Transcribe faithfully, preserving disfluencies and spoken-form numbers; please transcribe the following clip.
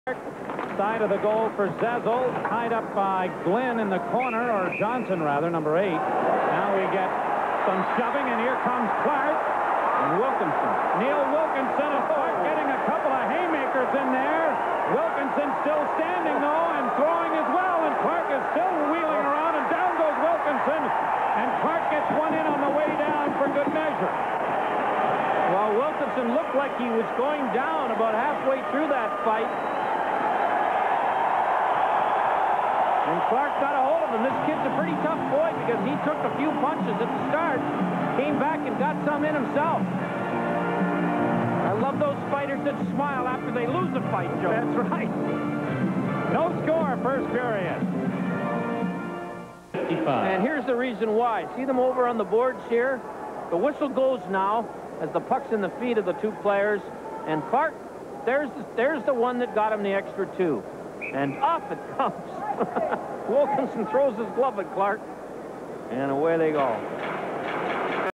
Side of the goal for Zezel, tied up by Glenn in the corner, or Johnson rather, number eight. Now we get some shoving, and here comes Clark. And Wilkinson. Neil Wilkinson, and Clark getting a couple of haymakers in there. Wilkinson still standing, though, and throwing as well, and Clark is still wheeling around, and down goes Wilkinson, and Clark gets one in on the way down for good measure. Well, Wilkinson looked like he was going down about halfway through that fight. And Clark got a hold of him. This kid's a pretty tough boy because he took a few punches at the start, came back and got some in himself. I love those fighters that smile after they lose a fight, Joe. That's right. No score, first period. fifty-five. And here's the reason why. See them over on the boards here? The whistle goes now as the puck's in the feet of the two players. And Clark, there's the, there's the one that got him the extra two. And off it comes. Wilkinson throws his glove at Clark, and away they go.